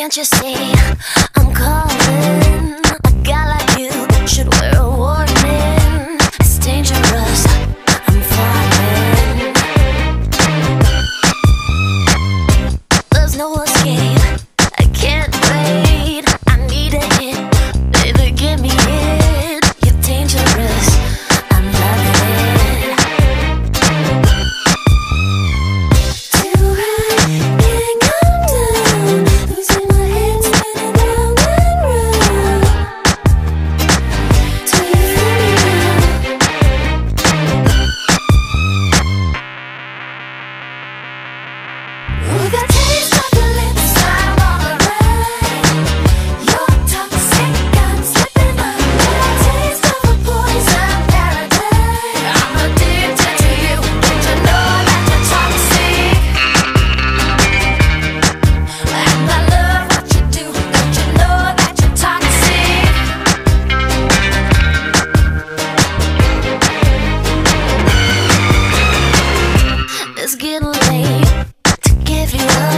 Can't you see I'm calling? A guy like you should wear a warning. It's dangerous, I'm falling. There's no escape, I can't wait. I need a hit, baby, give me it. You're dangerous, I'm loving it. Too high, can't come down. Losing my head, spinning round and round. Till you feel me now. Ooh, the taste of your lips, I'm all around. You're toxic, I'm slipping under. Taste of a poison paradise. I'm addicted to you, don't you know that you're toxic? And I love what you do, don't you know that you're toxic? It's getting late to give you up.